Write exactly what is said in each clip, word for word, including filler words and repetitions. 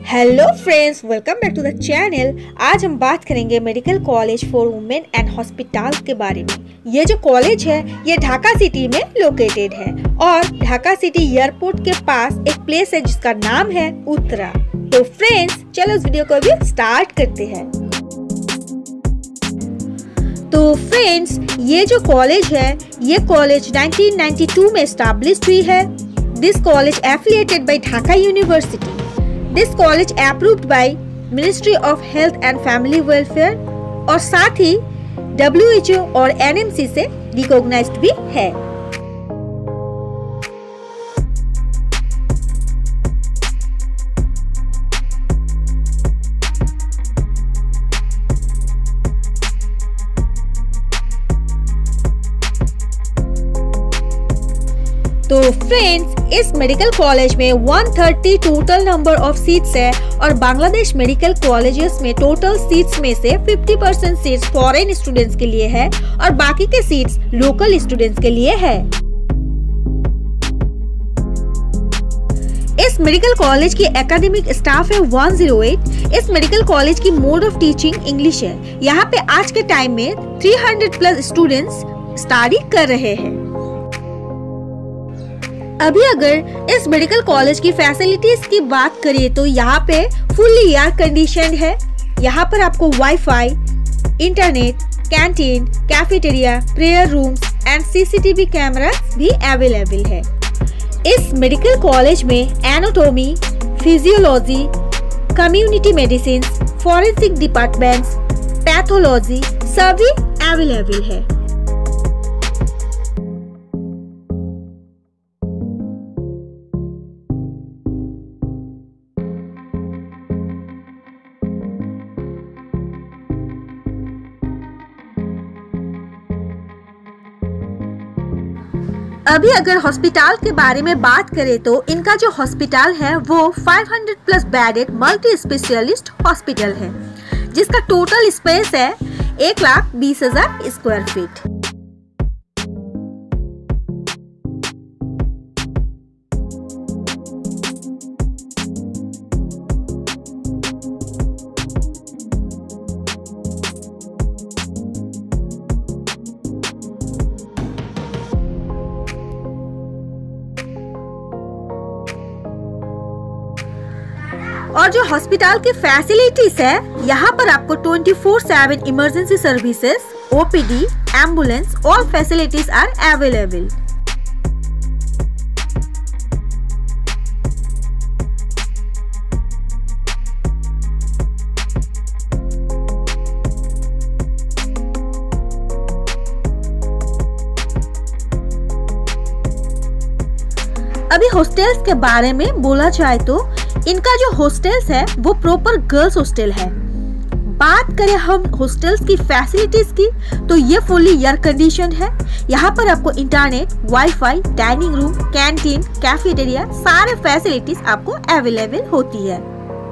Hello friends, welcome back to the channel. आज हम बात करेंगे medical college for women and hospital के बारे में। ये जो कॉलेज है ये ढाका सिटी में लोकेटेड है और ढाका सिटी एयरपोर्ट के पास एक प्लेस है जिसका नाम है उत्तरा। तो फ्रेंड्स चलो इस वीडियो को भी स्टार्ट करते हैं। तो फ्रेंड्स ये जो कॉलेज है ये कॉलेज नाइनटीन नाइंटी टू में एस्टैब्लिश्ड हुई है। This college affiliated by Dhaka university. This college approved by ministry of health and family welfare और साथ ही डब्ल्यू एच ओ और एन एम सी से रिकॉग्नाइज्ड भी है। तो फ्रेंड्स इस मेडिकल कॉलेज में एक सौ तीस टोटल नंबर ऑफ सीट्स है और बांग्लादेश मेडिकल कॉलेजेस में टोटल सीट्स में से पचास परसेंट सीट्स फॉरेन स्टूडेंट्स के लिए है और बाकी के सीट्स लोकल स्टूडेंट्स के लिए है। इस मेडिकल कॉलेज की एकेडमिक स्टाफ है एक सौ आठ। इस मेडिकल कॉलेज की मोड ऑफ टीचिंग इंग्लिश है। यहाँ पे आज के टाइम में तीन सौ प्लस स्टूडेंट्स स्टडी कर रहे हैं। अभी अगर इस मेडिकल कॉलेज की फैसिलिटीज की बात करें तो यहाँ पे फुल्ली एयर कंडीशनड है। यहाँ पर आपको wifi, internet, canteen, cafeteria, prayer rooms and C C T V cameras भी अवेलेबल है। इस मेडिकल कॉलेज में anatomy, physiology, community medicine, forensic departments, pathology सभी अवेलेबल है। अभी अगर हॉस्पिटल के बारे में बात करें तो इनका जो हॉस्पिटल है वो पाँच सौ plus bedded multi specialist hospital है जिसका टोटल स्पेस है एक लाख बीस हजार स्क्वायर फीट। और जो हॉस्पिटल की फैसिलिटीज है यहाँ पर आपको चौबीस सात emergency services, O P D, ambulance all facilities are available. अभी हॉस्टल्स के बारे में बोला जाए तो इनका जो हॉस्टल्स है वो प्रॉपर गर्ल्स हॉस्टल है। बात करें हम हॉस्टल्स की फैसिलिटीज की तो ये फुल्ली एयर कंडीशन है। यहाँ पर आपको internet, wifi, dining room, canteen, cafeteria सारे फैसिलिटीज आपको अवेलेबल होती है।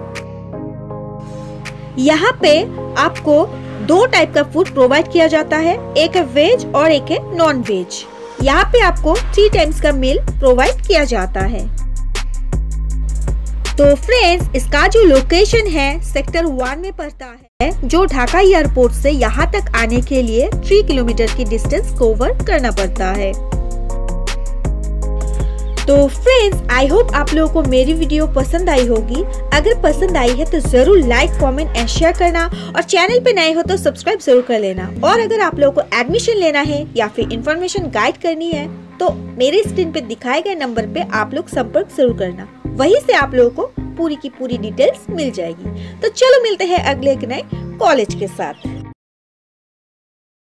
यहाँ पे आपको दो टाइप का फूड प्रोवाइड किया जाता है, एक है वेज और एक है नॉन वेज। यहाँ पे आपको थ्री टाइम्स का मील प्रोवाइड किया जाता है। तो फ्रेंड्स इसका जो लोकेशन है सेक्टर वन में पड़ता है जो ढाका एयरपोर्ट से यहाँ तक आने के लिए तीन किलोमीटर की डिस्टेंस कवर करना पड़ता है। तो फ्रेंड्स आई होप आप लोगों को मेरी वीडियो पसंद आई होगी। अगर पसंद आई है तो जरूर लाइक, कमेंट एंड शेयर करना और चैनल पे नए हो तो सब्सक्राइब जरूर कर लेना। और अगर आप लोगों को एडमिशन लेना है या फिर इंफॉर्मेशन गाइड करनी है तो मेरे स्क्रीन पे दिखाए गए नंबर पे आप लोग संपर्क जरूर करना। वहीं से आप लोगों को पूरी की पूरी डिटेल्स मिल जाएगी। तो चलो मिलते हैं अगले एक नए कॉलेज के साथ।